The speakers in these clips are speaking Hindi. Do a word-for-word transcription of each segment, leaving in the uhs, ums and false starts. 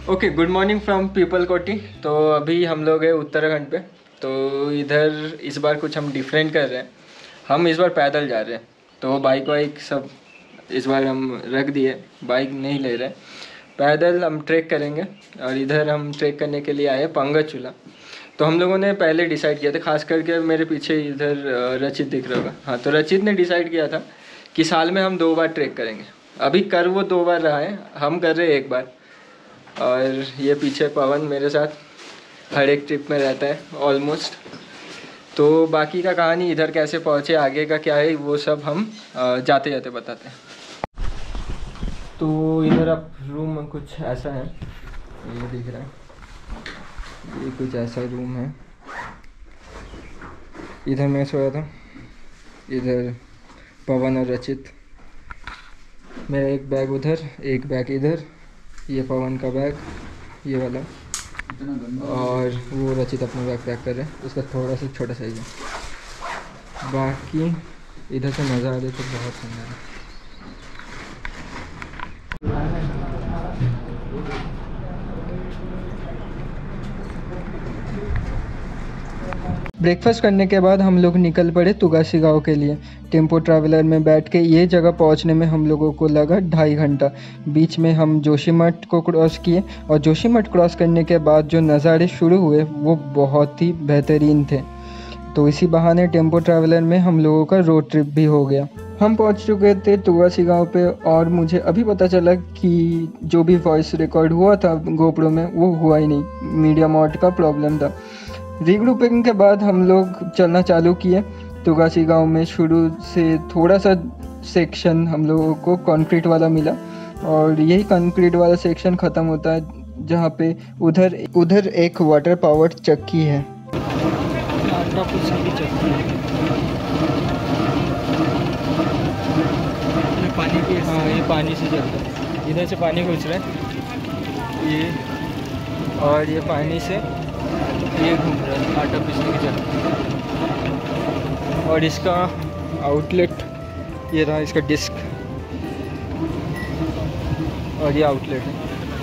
Okay, good morning from Pipalkoti. तो अभी हम लोग हैं उत्तराखंड पे। तो इधर इस बार कुछ हम डिफरेंट कर रहे हैं। हम इस बार पैदल जा रहे हैं। तो बाइक वाइक सब इस बार हम रख दिए, बाइक नहीं ले रहे, पैदल हम ट्रैक करेंगे। और इधर हम ट्रैक करने के लिए आए पंगत चूल्हा। तो हम लोगों ने पहले डिसाइड किया था, खास करके मेरे पीछे इधर रचित दिख रहा होगा। हाँ, तो रचित ने डिसाइड किया था कि साल में हम दो बार ट्रैक करेंगे। अभी कर वो दो बार रहा है, हम कर रहे हैं एक बार। और ये पीछे पवन मेरे साथ हर एक ट्रिप में रहता है ऑलमोस्ट। तो बाकी का कहानी इधर कैसे पहुँचे, आगे का क्या है, वो सब हम जाते जाते बताते हैं। तो इधर अब रूम कुछ ऐसा है, ये दिख रहा है, ये कुछ ऐसा रूम है। इधर मैं सोया था, इधर पवन और रचित। मेरा एक बैग उधर, एक बैग इधर, ये पवन का बैग ये वाला, और वो रचित अपना बैग पैक कर रहे हैं, उसका थोड़ा सा छोटा साइज है। बाकी इधर से मज़ा आ रहा है, तो बहुत सुंदर है। ब्रेकफास्ट करने के बाद हम लोग निकल पड़े तुगासी गांव के लिए। टेम्पो ट्रैवलर में बैठ के ये जगह पहुंचने में हम लोगों को लगा ढाई घंटा। बीच में हम जोशीमठ को क्रॉस किए, और जोशीमठ क्रॉस करने के बाद जो नज़ारे शुरू हुए वो बहुत ही बेहतरीन थे। तो इसी बहाने टेम्पो ट्रैवलर में हम लोगों का रोड ट्रिप भी हो गया। हम पहुंच चुके थे तुगासी गांव पे, और मुझे अभी पता चला कि जो भी वॉइस रिकॉर्ड हुआ था गोप्रो में वो हुआ ही नहीं, मीडिया मॉड का प्रॉब्लम था। रीग्रुपिंग के बाद हम लोग चलना चालू किए। तुगासी गांव में शुरू से थोड़ा सा सेक्शन हम लोगों को कंक्रीट वाला मिला, और यही कंक्रीट वाला सेक्शन ख़त्म होता है जहाँ पे उधर उधर एक वाटर पावर चक्की है। पानी की, हाँ, ये पानी से चलता है, इधर से पानी घुस रहा है ये, और ये पानी से ये घूम रहा है, आटा पीसने की जगह। और इसका आउटलेट ये रहा, इसका डिस्क, और ये आउटलेट है।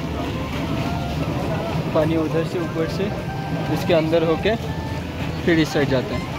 पानी उधर से ऊपर से इसके अंदर होके फिर इस साइड जाता है।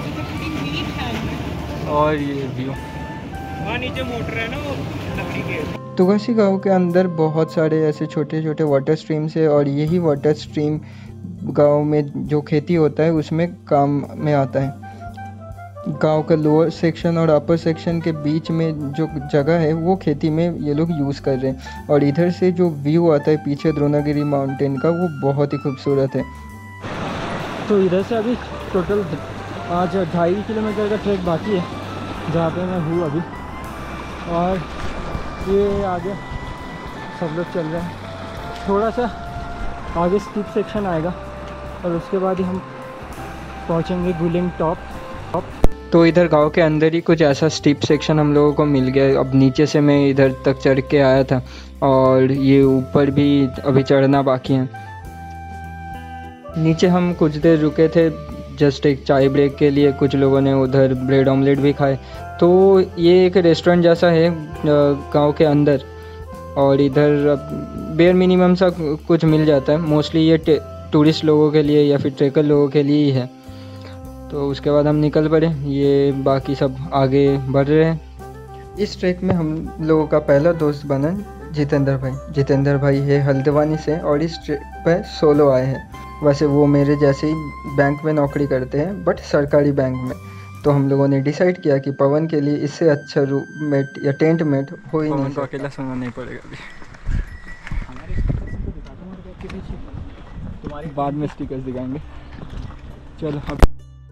और ये व्यू, वहाँ नीचे मोटर है ना वो लकड़ी के। तुगासी गांव के अंदर बहुत सारे ऐसे छोटे छोटे वाटर स्ट्रीम्स है, और यही वाटर स्ट्रीम गांव में जो खेती होता है उसमें काम में आता है। गांव का लोअर सेक्शन और अपर सेक्शन के बीच में जो जगह है वो खेती में ये लोग यूज़ कर रहे हैं। और इधर से जो व्यू आता है पीछे द्रोणागिरी माउंटेन का, वो बहुत ही खूबसूरत है। तो इधर से अभी टोटल आज ढाई किलोमीटर का ट्रैक बाकी है जहाँ पे मैं हूँ अभी, और ये आगे सब लोग चल रहे हैं। थोड़ा सा आगे स्टीप सेक्शन आएगा और उसके बाद ही हम पहुंचेंगे गुलिंग टॉप टॉप तो इधर गांव के अंदर ही कुछ ऐसा स्टीप सेक्शन हम लोगों को मिल गया। अब नीचे से मैं इधर तक चढ़ के आया था, और ये ऊपर भी अभी चढ़ना बाकी है। नीचे हम कुछ देर रुके थे जस्ट एक चाय ब्रेक के लिए, कुछ लोगों ने उधर ब्रेड ऑमलेट भी खाए। तो ये एक रेस्टोरेंट जैसा है गांव के अंदर, और इधर बेयर मिनिमम सा कुछ मिल जाता है। मोस्टली ये टूरिस्ट लोगों के लिए या फिर ट्रेकर लोगों के लिए ही है। तो उसके बाद हम निकल पड़े, ये बाकी सब आगे बढ़ रहे हैं। इस ट्रैक में हम लोगों का पहला दोस्त बना जितेंद्र भाई। जितेंद्र भाई है हल्द्वानी से, और इस ट्रैक पर सोलो आए हैं। वैसे वो मेरे जैसे ही बैंक में नौकरी करते हैं, बट सरकारी बैंक में। तो हम लोगों ने डिसाइड किया कि पवन के लिए इससे अच्छा रूममेट या टेंट मेट हो ही नहीं सकता। अकेला सोना नहीं पड़ेगा अभी, बाद में स्टिकर्स दिखाएंगे। चलो अब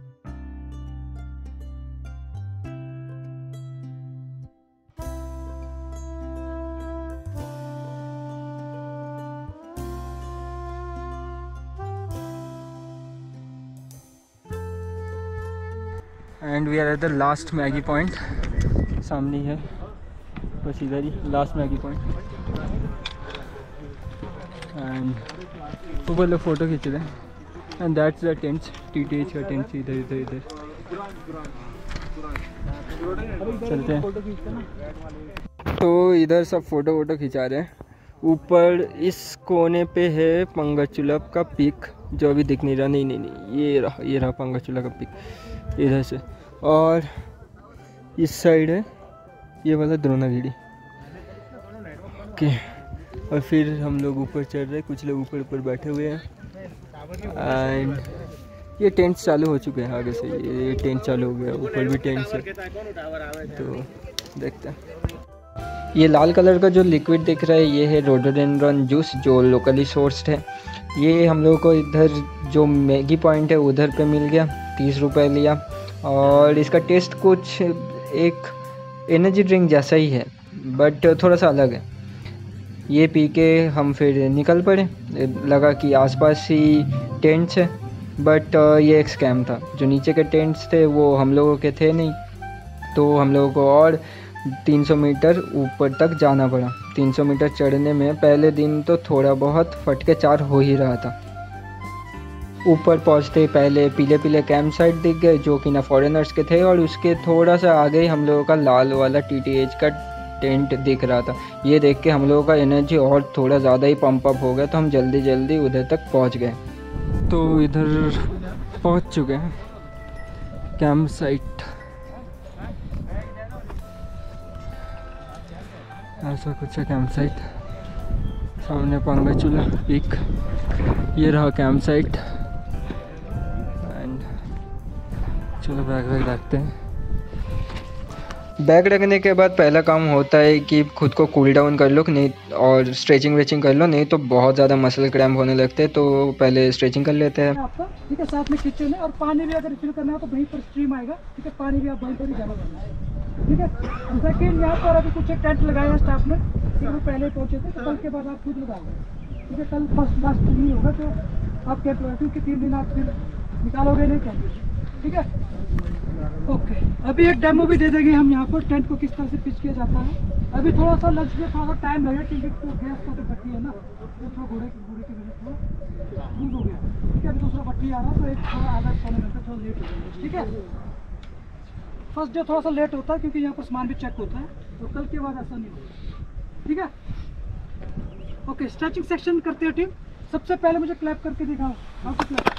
and we are at the last Maggi point. सामने है बस इधर ही लास्ट मैगी पॉइंट। एंड ऊपर लोग फ़ोटो खींच रहे हैं, and that's the tents, T T H का टेंट्स इधर इधर इधर। चलते हैं। तो इधर सब फ़ोटो वोटो खिंचा रहे हैं, ऊपर इस कोने पे है पंगाचुलप का पीक, जो अभी दिख नहीं रहा। नहीं नहीं नहीं ये रहा, ये रहा पंगाचुला का पीक इधर से। और इस साइड है ये वाला द्रोणागिरी। ओके, और फिर हम लोग ऊपर चढ़ रहे हैं, कुछ लोग ऊपर ऊपर बैठे हुए हैं। एंड ये टेंट चालू हो चुके हैं आगे से, ये टेंट चालू हो गया, ऊपर भी टेंट है, तो देखते हैं। ये लाल कलर का जो लिक्विड दिख रहा है ये है रोडोडेंड्रॉन जूस, जो लोकली सोर्स्ड है। ये हम लोगों को इधर जो मैगी पॉइंट है उधर पे मिल गया, तीस रुपए लिया। और इसका टेस्ट कुछ एक एनर्जी ड्रिंक जैसा ही है, बट थोड़ा सा अलग है। ये पी के हम फिर निकल पड़े। लगा कि आसपास ही टेंट्स है, बट ये एक स्कैम था। जो नीचे के टेंट्स थे वो हम लोगों के थे नहीं, तो हम लोगों को और तीन सौ मीटर ऊपर तक जाना पड़ा। तीन सौ मीटर चढ़ने में पहले दिन तो थोड़ा बहुत फटके चार हो ही रहा था। ऊपर पहुंचते ही पहले पीले पीले कैंप साइट दिख गए, जो कि ना फॉरेनर्स के थे, और उसके थोड़ा सा आगे ही हम लोगों का लाल वाला टी टी एच का टेंट दिख रहा था। ये देख के हम लोगों का एनर्जी और थोड़ा ज़्यादा ही पंप अप हो गया, तो हम जल्दी जल्दी उधर तक पहुंच गए। तो इधर पहुंच चुके हैं कैंप साइट। ऐसा कुछ है कैंप साइट, सामने पंगाचुला पीक, ये रहा कैंप साइट। एंड चलो बैग वैग रखते हैं। बैग रखने के बाद पहला काम होता है कि खुद को कूल डाउन कर लो, नहीं और स्ट्रेचिंग वेचिंग कर लो, नहीं तो बहुत ज़्यादा मसल क्रैम्प होने लगते हैं। तो पहले स्ट्रेचिंग कर लेते हैं आपका, ठीक है। साथ में किचन है और पानी भी अगर फिल करना है तो वहीं पर स्ट्रीम आएगा, ठीक है। पानी भी आप वहीं पर ही जमा करना है, ठीक है। सेकेंड यहाँ पर अभी कुछ एक टेंट लगाया है स्टाफ ने, ठीक है। पहले पहुँचे थे, तो कल के बाद आप खुद लगाओगे, ठीक है। कल फर्स्ट लास्ट नहीं होगा तो आप कैंप लगाओगे, क्योंकि तीन दिन आप फिर निकालोगे नहीं कैंप, ठीक है। ओके, अभी एक डेमो भी दे देंगे हम यहाँ पर टेंट को किस तरह से पिच किया जाता है। अभी थोड़ा सा लंच में थोड़ा सा टाइम लगेगा, क्योंकि तो गैस का तो भट्टी है ना, तो थोड़ा घोड़े घोड़े की वजह से थोड़ा लूज हो गया, ठीक है। अभी दूसरा भट्टी आ रहा है, तो एक थोड़ा आधा पौने घंटे थोड़ा लेट हो जाएगा, ठीक है। फर्स्ट डे थोड़ा सा लेट होता है, क्योंकि यहाँ पर सामान भी चेक होता है, तो कल के बाद ऐसा नहीं होगा, ठीक है। ओके, स्ट्रेचिंग सेक्शन करते हैं टीम। सबसे पहले मुझे क्लैप करके दिखाओ, हाउ टू क्लैप।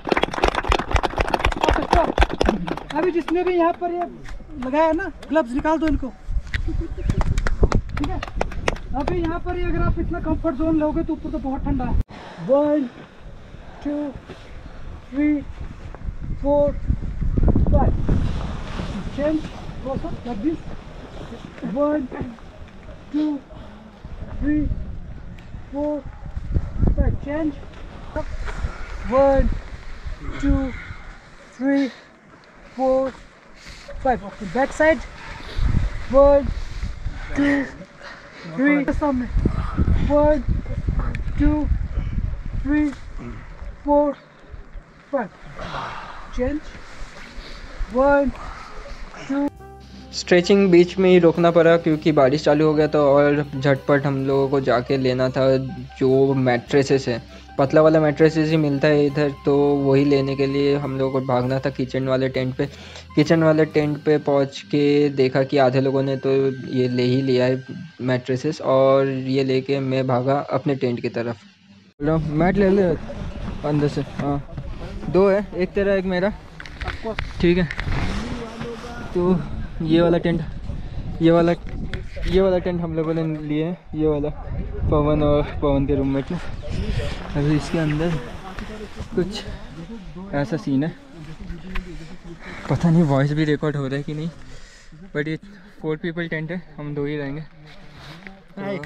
अभी जिसने भी यहाँ पर ये लगाया है ना, ग्लव्स निकाल दो इनको, ठीक है। अभी यहाँ पर ये अगर आप इतना कंफर्ट जोन लोगे तो ऊपर तो बहुत ठंडा है। One two three four five, change like this. One two three four five, change. One two three four five. Okay, back side. One two three, सामने. One two three four five, change. One two. Stretching बीच में ही रोकना पड़ा क्योंकि बारिश चालू हो गया था, और झटपट हम लोगों को जाके लेना था जो मैट्रेसेस है, पतला वाला मैट्रेसेस ही मिलता है इधर, तो वही लेने के लिए हम लोगों को भागना था किचन वाले टेंट पे। किचन वाले टेंट पे पहुंच के देखा कि आधे लोगों ने तो ये ले ही लिया है मैट्रेसेस, और ये लेके मैं भागा अपने टेंट की तरफ। लो मैट ले ले अंदर से, हाँ दो है, एक तेरा एक मेरा, ठीक है। तो ये वाला टेंट ये वाला ये वाला टेंट हम लोगों ने लिए है, ये वाला पवन और पवन के रूममेट ने। अभी इसके अंदर कुछ ऐसा सीन है, पता नहीं वॉइस भी रिकॉर्ड हो रहा है कि नहीं, बट ये फोर पीपल टेंट है, हम दो ही रहेंगे। तो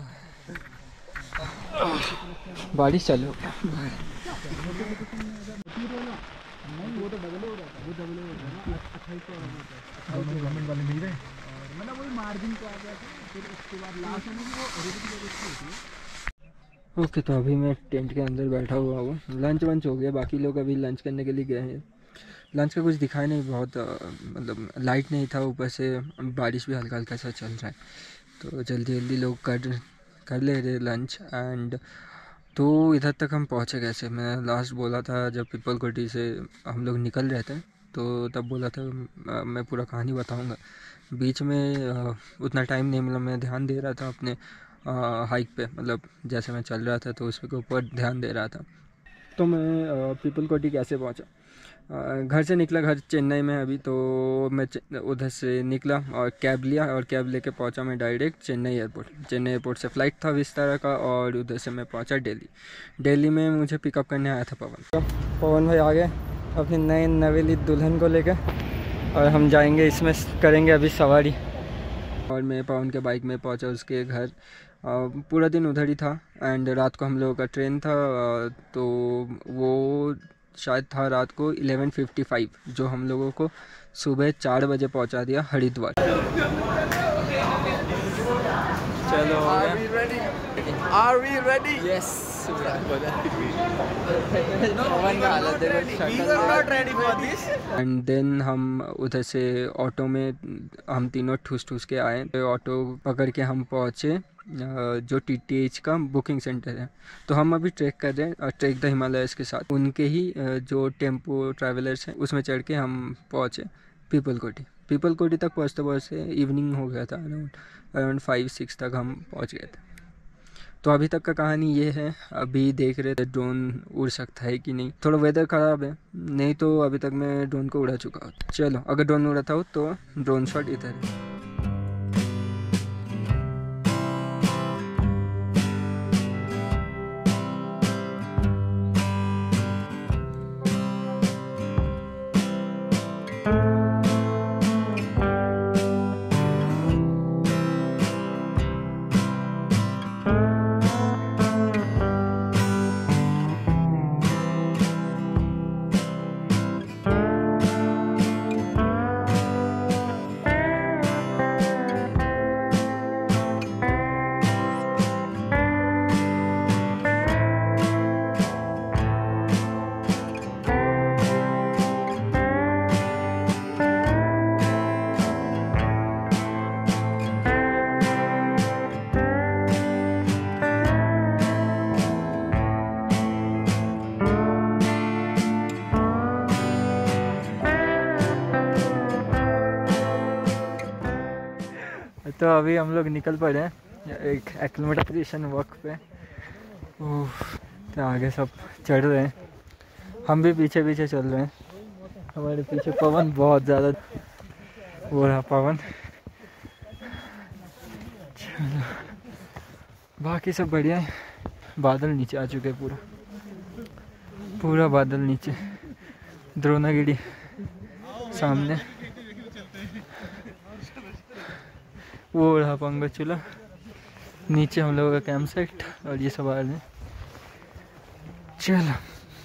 बारिश चालू गवर्नमेंट वाले मिल रहे हैं, मतलब वही मार्जिन को आ गया था, फिर उसके बाद लास्ट में वो ओके okay, तो अभी मैं टेंट के अंदर बैठा हुआ हूँ। लंच वंच हो गया, बाकी लोग अभी लंच करने के लिए गए हैं। लंच का कुछ दिखाया नहीं, बहुत मतलब लाइट नहीं था, ऊपर से बारिश भी हल्का हल्का सा चल रहा है, तो जल्दी जल्दी लोग कर कर ले रहे लंच। एंड तो इधर तक हम पहुँचे कैसे, मैं लास्ट बोला था जब पीपल कोटी से हम लोग निकल रहे थे, तो तब बोला था मैं पूरा कहानी बताऊंगा। बीच में उतना टाइम नहीं मिला, मैं ध्यान दे रहा था अपने हाइक पे, मतलब जैसे मैं चल रहा था तो उस के ऊपर ध्यान दे रहा था। तो मैं पीपल कोटी कैसे पहुंचा, घर से निकला, घर चेन्नई में अभी, तो मैं उधर से निकला और कैब लिया और कैब लेके पहुंचा मैं direct Chennai airport. Chennai airport से फ़्लाइट था विस्तारा का और उधर से मैं पहुंचा दिल्ली। दिल्ली में मुझे पिकअप करने आया था पवन। पवन भाई आ गए अपनी नई नवेली दुल्हन को लेकर और हम जाएंगे, इसमें करेंगे अभी सवारी। और मैं पवन के बाइक में पहुंचा उसके घर, पूरा दिन उधर ही था एंड रात को हम लोगों का ट्रेन था, तो वो शायद था रात को इलेवन फिफ्टी फाइव, जो हम लोगों को सुबह चार बजे पहुंचा दिया हरिद्वार। चलो Are we ready? Are we ready? Yes. And then हम उधर से ऑटो में हम तीनों ठूस ठूस के आए, तो ऑटो पकड़ के हम पहुँचे जो टी टी एच का बुकिंग सेंटर है। तो हम अभी ट्रैक कर रहे हैं, ट्रैक द हिमालयस के साथ उनके ही जो टेम्पो ट्रैवलर्स हैं उसमें चढ़ के हम पहुँचे पीपल कोटी। पीपल कोटी तक पहुँचते पहुँचते इवनिंग हो गया था, अराउंड अराउंड फाइव सिक्स तक हम पहुँच गए थे। तो अभी तक का कहानी ये है, अभी देख रहे थे ड्रोन उड़ सकता है कि नहीं, थोड़ा वेदर ख़राब है, नहीं तो अभी तक मैं ड्रोन को उड़ा चुका हूँ। चलो अगर ड्रोन उड़ाता हूँ तो ड्रोन शॉट इधर है। तो अभी हम लोग निकल पड़े हैं एक एक्लिमेटाइजेशन वर्क पे। तो आगे सब चढ़ रहे हैं, हम भी पीछे पीछे चल रहे हैं। हमारे पीछे पवन बहुत ज़्यादा, वो रहा पवन। चलो बाकी सब बढ़िया है। बादल नीचे आ चुके हैं, पूरा पूरा बादल नीचे, द्रोणागिरी सामने, वो रहा पंगचूला, नीचे हम लोगों का कैंप साइट और ये सब आ रहे हैं। चलो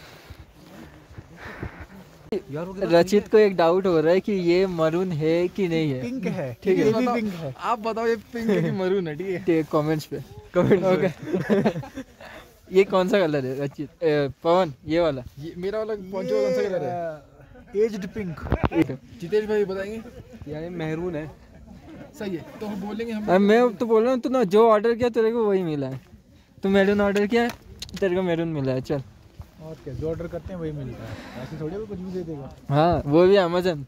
रचित को एक डाउट हो रहा है कि ये मरून है कि नहीं है। पिंक है, ठीक है, ये भी पिंक है। आप बताओ ये पिंक है कि मरून है? ठीक है, कमेंट्स पे कमेंट्स ओके। ये कौन सा कलर है रचित? पवन ये वाला, ये मेरा वाला पॉन्चो कौन सा कलर है? Aged pink. जितेश भाई बताएंगे? यार मैरून है। सही है, तो हम बोलेंगे हम। अब मैं तो बोल रहा हूँ, तू ना जो ऑर्डर किया तेरे को वही मिला है। तू मैरून ऑर्डर किया है, तेरे को मैरून मिला है। चल और क्या, जो ऑर्डर करते हैं वही मिलता है, ऐसे थोड़ी कुछ भी दे देगा। हाँ वो भी अमेजन।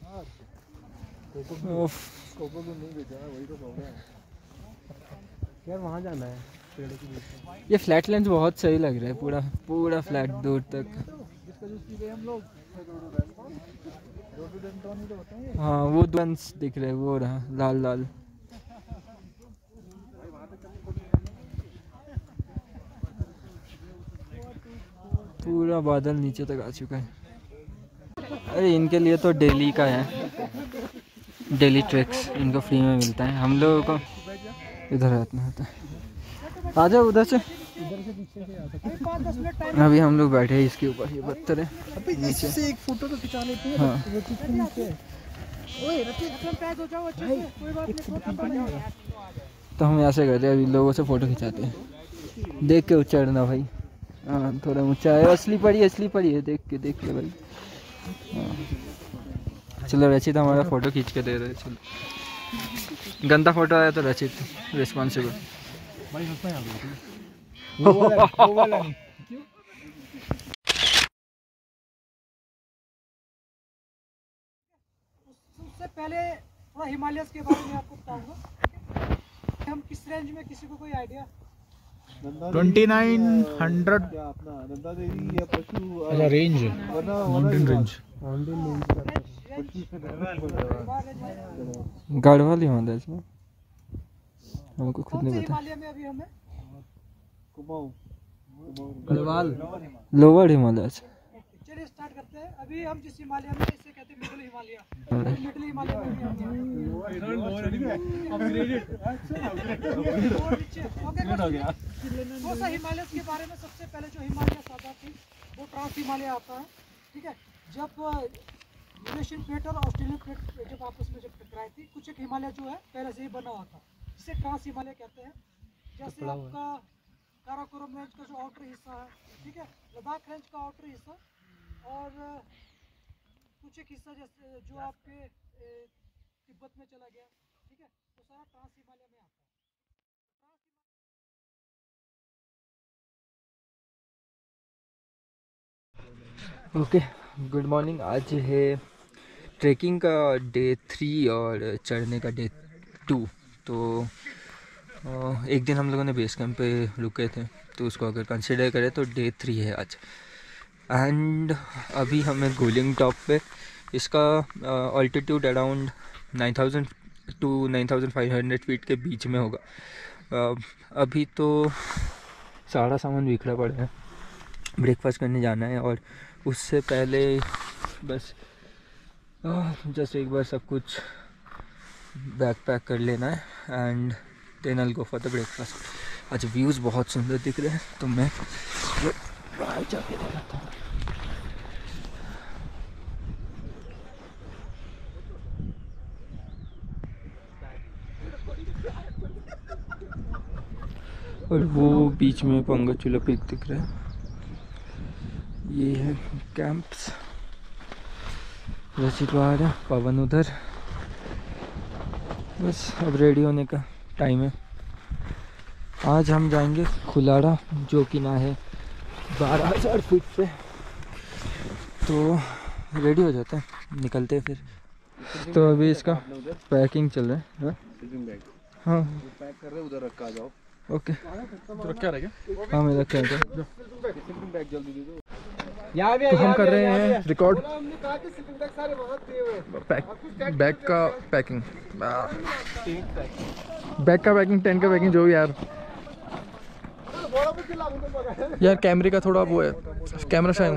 कोको कोको को नहीं भेजा, वही तो प्रॉब्लम है यार। वहाँ जाना है पेड़ के बीच। ये फ्लैट लेंस बहुत सही लग रहा है, पूरा पूरा फ्लैट दूर तक। हम लोग हाँ वो लेंस दिख रहे, वो रहा लाल लाल। पूरा बादल नीचे तक आ चुका है। अरे इनके लिए तो दिल्ली का है, डेली ट्रैक्स इनको फ्री में मिलता है, हम लोगों को इधर आना होता है। आ जाओ उधर से, अभी हम लोग बैठे हैं इसके ऊपर, ये पत्थर है नीचे। इससे एक फोटो तो खिंचा लेते हैं। हाँ तो हम ऐसे करते हैं, अभी लोगों से फ़ोटो खिंचाते हैं। देख के चढ़ना भाई, हाँ थोड़ा ऊंचा है। असली पड़ी असली पड़ी है, देख के देख के भाई। हाँ चलो रचित हमारा फ़ोटो खींच के दे रहे। चलो गंदा फोटो आया तो रचित रिस्पॉन्सिबल। उससे पहले थोड़ा हिमालयस के बारे में आपको बताऊंगा, हम किस रेंज में किसी को कोई आइडिया? ट्वेंटी नाइन हंड्रेड अच्छा range mountain range Garhwal Himalaya में हमको खुद नहीं पता। हिमालय में अभी हमें गढ़वाल लोअर हिमालय। चलिए स्टार्ट करते हैं। अभी हम जिस हिमालय में इसे कहते हैं मिडिल हिमालय। मिडिल हिमालय में भी हम थोड़ा सा हिमालय के बारे में। सबसे पहले जो हिमालय सादा थी वो ट्रांस हिमालय आता है, ठीक है। जब यूरेशियन प्लेट और ऑस्ट्रेलियन प्लेट जब आपस में जब टकराई थी, कुछ एक हिमालय जो है पहले से ही बना हुआ था, जिसे ट्रांस हिमालय कहते हैं। जैसे आपका काराकोरम रेंज का जो आउटर हिस्सा है, ठीक है, लद्दाख रेंज का आउटर हिस्सा और कुछ एक हिस्सा जैसे जो आपके तिब्बत में चला गया, ठीक है, तो सारा ट्रांस हिमालय में आता है। Okay, good morning. आज है ट्रैकिंग का डे थ्री और चढ़ने का डे टू। तो एक दिन हम लोगों ने बेस कैंप पे रुके थे, तो उसको अगर कंसिडर करें तो डे थ्री है आज। एंड अभी हमें गोलिंग टॉप पे, इसका altitude around nine thousand to nine thousand five hundred feet के बीच में होगा। uh, अभी तो सारा सामान बिखरा पड़ा है, ब्रेकफास्ट करने जाना है और उससे पहले बस जस्ट एक बार सब कुछ बैग पैक कर लेना है and then I will go for the breakfast. आज व्यूज़ बहुत सुंदर दिख रहे हैं, तो मैं बाहर जाके दिखाता हूँ। और वो बीच में पंगचूला पीक दिख रहा है। ये है कैंप्स, रचित बाहर है, पवन उधर। बस अब रेडी होने का टाइम है। आज हम जाएंगे खुलाड़ा, जो कि ना है बारह हज़ार फीट पे। तो रेडी हो जाते हैं, निकलते हैं फिर। तो अभी इसका पैकिंग चल रहा है। हाँ पैक कर रहे उधर रखा जाओ। ओके, तो रखा रहेगा। हाँ मैं रखा है। तो हम कर रहे हैं रिकॉर्ड पैक, बैग का पैकिंग, बैग का पैकिंग, टेंट का पैकिंग, जो भी यार यार कैमरे का थोड़ा वो है, कैमरा शायद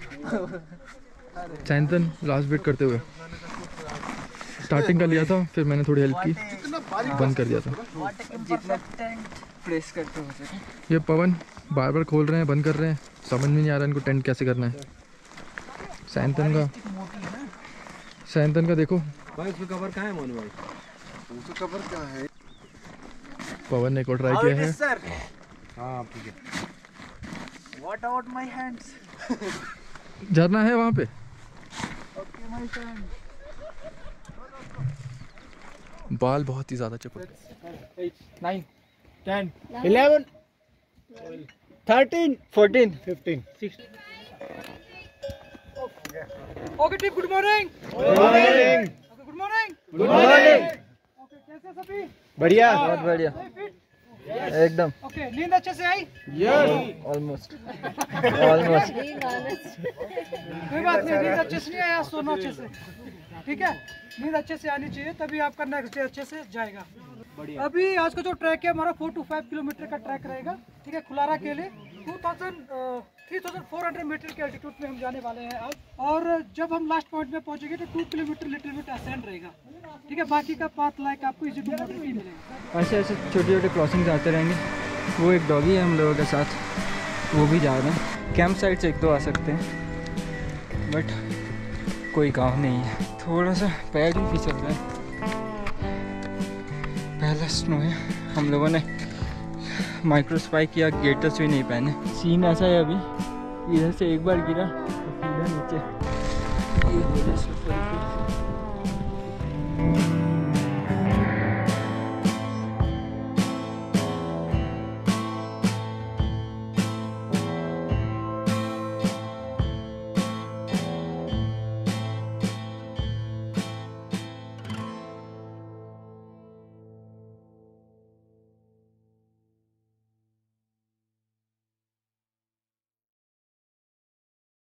सैंतन लास्ट बिट करते हुए स्टार्टिंग का लिया था, फिर मैंने थोड़ी हेल्प की, बंद कर दिया था। प्रेस करते हो ये पवन बार बार खोल रहे हैं, बंद कर रहे हैं, समझ में नहीं आ रहा इनको टेंट कैसे करना है। सैंतन का सैंतन का देखो भाई, उसका कवर कहाँ है मोनू भाई? उसका कवर कहाँ है? पवन ने एक और ट्राई किया है। हाँ ठीक है। What about my hands? झरना है वहाँ पे। Okay, my friend. बाल बहुत ही ज्यादा चिपक। Nine. Ten. Eleven. Thirteen. Fourteen. Fifteen. Sixteen. Okay, team. Good morning. Good morning. Okay, good morning. Good morning. Okay, कैसे सभी? बढ़िया। बहुत बढ़िया, एकदम। Okay, नींद अच्छे से आई? Yes. ऑलमोस्ट ऑलमोस्ट कोई बात नहीं, नींद अच्छे से नहीं आया, सोना अच्छे से, ठीक है। नींद अच्छे से आनी चाहिए, तभी आपका नेक्स्ट डे अच्छे से जाएगा। अभी आज का जो ट्रैक है हमारा फोर टू फाइव किलोमीटर का ट्रैक रहेगा, ठीक है। खुलारा के लिए two thousand three thousand four hundred metre के एल्टीट्यूड में हम जाने वाले हैं आज। और जब हम लास्ट पॉइंट में पहुंचेंगे तो two kilometre little bit ascend रहेगा, ठीक है। बाकी का पाथ लाइक आपको इजी टू मोबिलिटी मिलेगा। ऐसे ऐसे छोटे छोटे क्रॉसिंग्स आते रहेंगे। वो एक डॉगी है हम लोगों के साथ, वो भी जा रहे हैं। कैंप साइड से एक दो आ सकते हैं, बट कोई काम नहीं है। थोड़ा सा पैर भी फिसल रहा है, पहला स्नो है। हम लोगों ने माइक्रो स्पाइक या गेटर्स भी नहीं पहने। सीन ऐसा है अभी, इधर से एक बार गिरा तो सीधा नीचे। ये